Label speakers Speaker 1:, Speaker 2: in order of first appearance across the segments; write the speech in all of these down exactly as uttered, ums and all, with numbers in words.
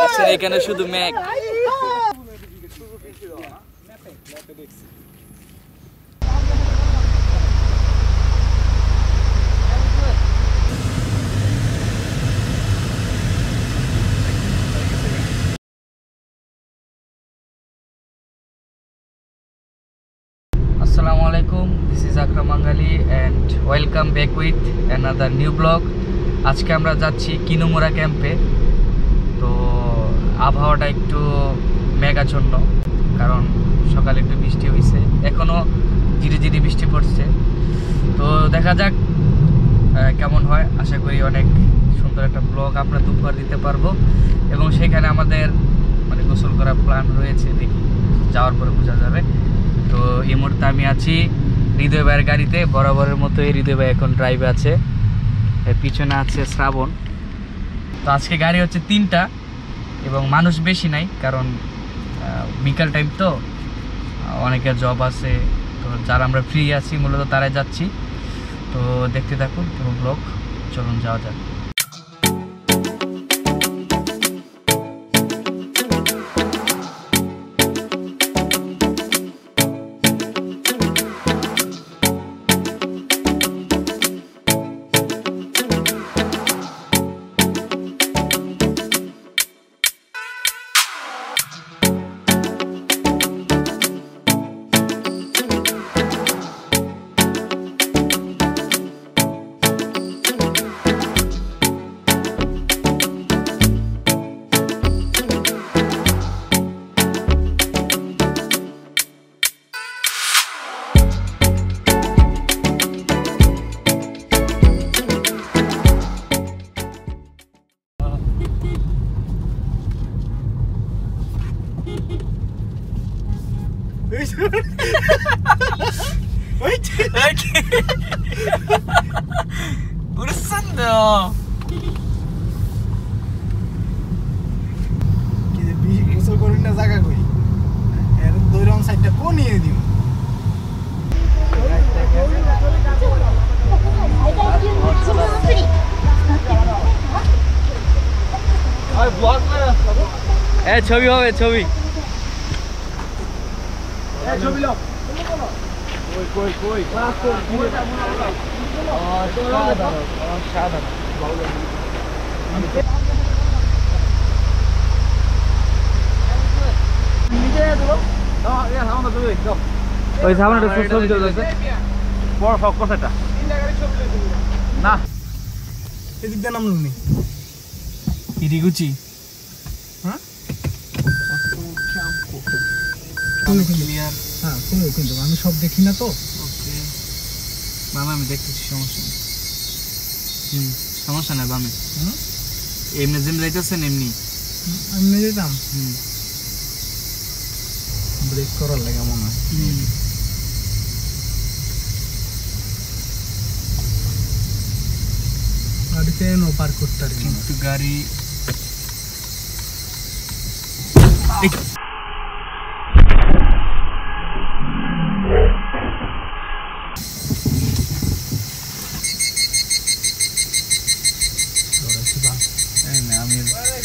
Speaker 1: এখানে শুধু মেঘ। Assalamu alaikum, this is Akram Angali and welcome back with another new vlog. আজকে আমরা যাচ্ছি কিনুমুরা ক্যাম্পে। তো আবহাওয়াটা একটু মেঘাচ্ছন্ন, কারণ সকালে একটু বৃষ্টি হয়েছে, এখনও ধীরে ধীরে বৃষ্টি পড়ছে। তো দেখা যাক কেমন হয়। আশা করি অনেক সুন্দর একটা ব্লগ আমরা দুপুর দিতে পারবো, এবং সেখানে আমাদের মানে গোসল করার প্ল্যান রয়েছে, দেখি যাওয়ার পরে বোঝা যাবে। তো এই মুহূর্তে আমি আছি হৃদয় ভাইয়ের গাড়িতে, বরাবরের মতো হৃদয় ভাই এখন ড্রাইভে আছে, পিছনে আছে শ্রাবণ। তো আজকে গাড়ি হচ্ছে তিনটা এবং মানুষ বেশি নাই, কারণ বিকাল টাইম তো অনেকের জব আছে। তো যারা আমরা ফ্রি আছি মূলত তারাই যাচ্ছি। তো দেখতে থাকুন পুরো ব্লগ, চলুন যাওয়া যাক। উড়ছন্দ
Speaker 2: কি যে বিশ বছর করি না জায়গা কই এর দুই রং সাইডটা কোন নিয়ে দিও।
Speaker 1: আর ব্লগ করে এ ছবি হবে, ছবি
Speaker 2: এ ছবি লও কই কই কই ক্লাস কই ও সাধারণ ও সাধারণ নিজে দেবো দাও এ সামনে দেবো দাও
Speaker 1: ওই সামনে ছবি তুলছে
Speaker 2: বড় ফোকাস এটা না এদিক দিয়ে নাম নুনি
Speaker 1: ইরিগুচি।
Speaker 2: হ্যাঁ ক্লিয়ার। হ্যাঁ কোনো কিন্তু আমি সব দেখি না তো।
Speaker 1: ওকে বামে আমি দেখতেছি, সমস্যা নেই। হুম সমস্যা নেই, বামে এমনি যেমনি যাইতেছেন এমনি
Speaker 2: এমনি যেতাম।
Speaker 1: হুম
Speaker 2: ব্রেক করার লাগে মনে হয়। গাড়িতে নো পার্ক করতে পারি
Speaker 1: কিন্তু গাড়ি আমি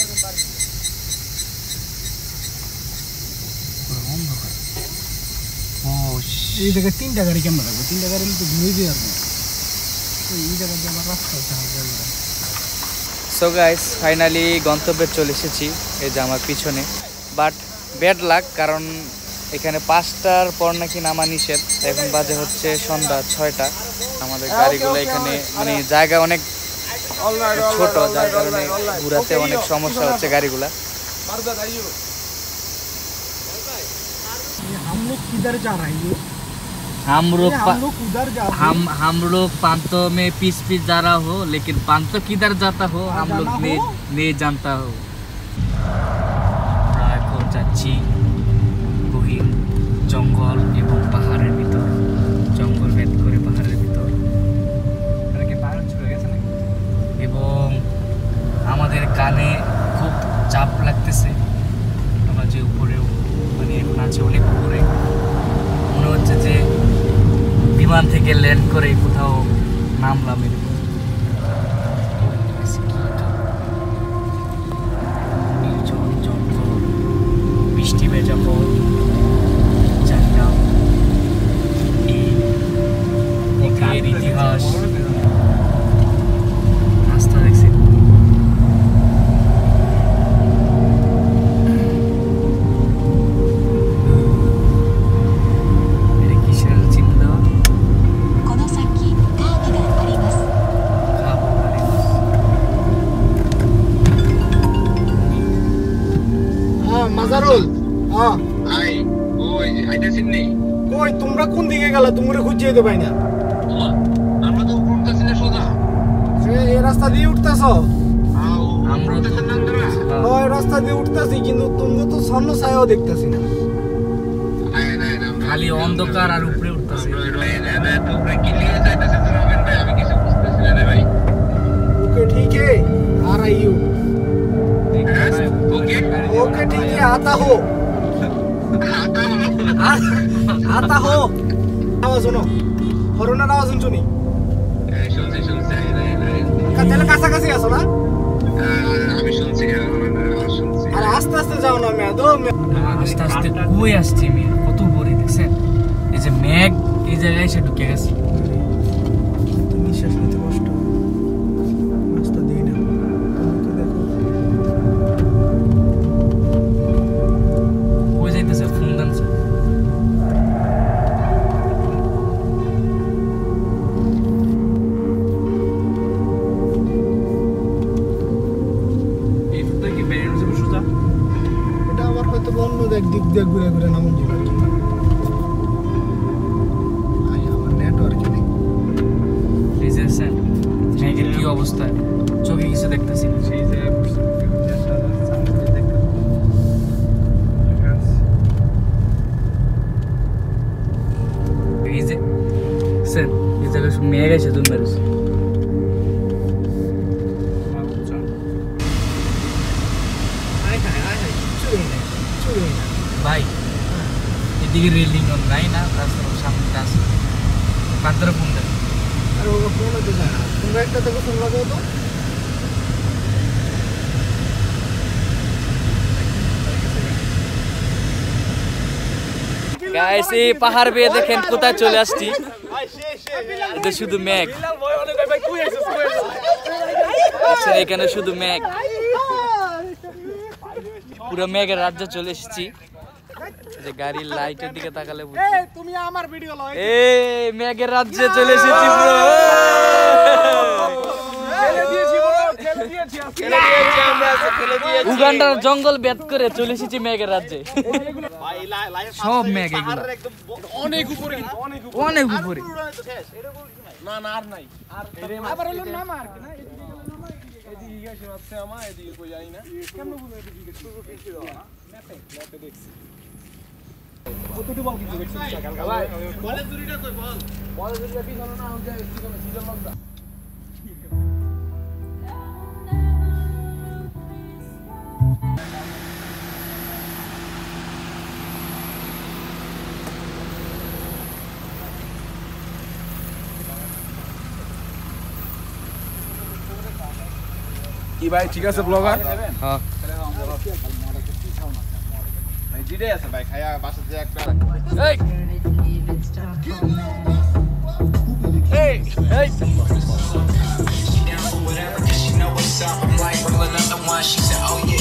Speaker 2: এই জায়গায় তিনটা গাড়ি কেমন রাখবো? তিনটা গাড়ি তো ঘুরে দিয়ে আসবো এই জায়গা দিয়ে আমার রাস্তা হতে হবে।
Speaker 1: সো গাইস ফাইনালি গন্তব্যে চলে এসেছি, এই যে আমার পিছনে। বাট ব্যাড লাক, কারণ এখানে পাঁচটার পর নাকি নামা নিষেধ। এখন বাজে হচ্ছে সন্ধ্যা ছয়টা। আমাদের গাড়িগুলো এখানে মানে জায়গা অনেক ছোট, যার কারণে ঘুরাতে অনেক সমস্যা হচ্ছে গাড়িগুলা।
Speaker 2: हम लोग किधर जा रहे हैं?
Speaker 1: हम लोग
Speaker 2: हम लोग उधर जा रहे हैं।
Speaker 1: हम हम लोग पांतों में पीस पीस जा रहा हो, लेकिन पांतों किधर जाता हो हम लोग नहीं नहीं जानता हो। এখন যাচ্ছি গহীন জঙ্গল এবং পাহাড়ের ভিতর, জঙ্গল ভেদ করে পাহাড়ের ভিতর, এবং আমাদের কানে খুব চাপ লাগতেছে। আমরা যে উপরে মানে এখন আছে অনেক উপরে, মনে হচ্ছে যে বিমান থেকে ল্যান্ড করে কোথাও নামলাম এরকম। নির্জন
Speaker 2: মাজারুল হ্যাঁ
Speaker 3: ভাই ওই আইতাছেন নি
Speaker 2: কই তোমরা কোন দিকে গেলা তোমরা খুঁজে যেতে পাই না
Speaker 3: আমরা তো উঠতাছি না সোজা
Speaker 2: সে এই রাস্তা দিয়ে উঠতাছো
Speaker 1: আমরা তো
Speaker 2: ওই রাস্তা দিয়ে উঠতাছি কিন্তু তোমরা তো স্বর্ণ ছায়াও দেখতাছি না
Speaker 1: খালি অন্ধকার আর উপরে উঠতেছে
Speaker 2: ओके ठीक है आ रही हूँ ओके ठीक है आता हो आता हो आवाज सुनो হরনের আওয়াজ শুনি
Speaker 3: শুনছি শুনছি
Speaker 2: তাহলে কাছাকাছি আছো না
Speaker 3: আমি শুনছি শুনছি
Speaker 2: আর আস্তে আস্তে যাও না মেয়া দো
Speaker 1: আস্তে আস্তে কই আসছে মেয়ে কত বড় দেখছেন এই যে মেঘ এই জায়গায় এসে ঢুকে গেছে
Speaker 2: নিঃশ্বাস নিতে কষ্ট রাস্তা দিয়ে না দেখো
Speaker 1: কই যাইতেছে ফোন দানছে এই ফুটে কি বেরিয়ে যাবে সোজা
Speaker 2: এটা আবার হয়তো অন্য দিক দিক দিয়ে ঘুরে ঘুরে নামন যাবে আর কি আই আমার নেটওয়ার্ক নেই
Speaker 1: এই যে স্যার মেঘের কি অবস্থা চোখে কিছু দেখতেছি না সেই যে এই যে স্যার এই জায়গায় সব মেঘ আছে তুমি মেরেছে
Speaker 2: আয় হায় আয় হায় চুরি না চুরি না
Speaker 1: ভাই এদিকে রেলিং নাই না রাস্তার সামনে আছে কান্তরে ফোন দেন
Speaker 2: আর ও ফোন হতে যায় না তোমরা একটা থেকে ফোন লাগাও তো
Speaker 1: গাইস এই পাহাড় বেয়ে দেখেন কোথায় চলে আসছি এটা শুধু মেঘ আচ্ছা এখানে শুধু মেঘ পুরো মেঘের রাজ্যে চলে এসেছি যে গাড়ির লাইটের দিকে তাকালে
Speaker 2: এই তুমি আমার ভিডিও লও
Speaker 1: এই মেঘের রাজ্যে চলে এসেছি ব্রো
Speaker 2: খেলে দিয়েছি বড় খেলে দিয়েছি খেলে দিয়েছি আমরা খেলে দিয়েছি
Speaker 1: উগান্ডার জঙ্গল বেদ করে চলে এসেছি মেঘের রাজ্যে
Speaker 2: ভাই লাইভ
Speaker 1: সব মেঘ এগুলো
Speaker 2: অনেক উপরে অনেক উপরে
Speaker 1: অনেক উপরে
Speaker 2: না না আর নাই আর আবার হলো নামা আর কি না এদিকে গেছে আছে আমা এদিকে কই জানি না কেমন বলে এদিকে শুরু ফিরছি দাও ম্যাপে ম্যাপে দেখছি কতটুকু বল কিন্তু দেখছি কালকে ভাই বলে জুরিটা কই বল বলে জুরিটা কি জানো না আমি যাই কি জানো সিজন লঙ্কা
Speaker 4: কি ভাই ঠিক আছে ব্লগার
Speaker 1: হ্যাঁ
Speaker 4: ভাই জিরে আছে ভাই খায়া বাসা যে একটা
Speaker 1: এই এই এই
Speaker 3: She down for whatever, 'cause she know what's up. I'm like rolling up the one. She said, oh yeah.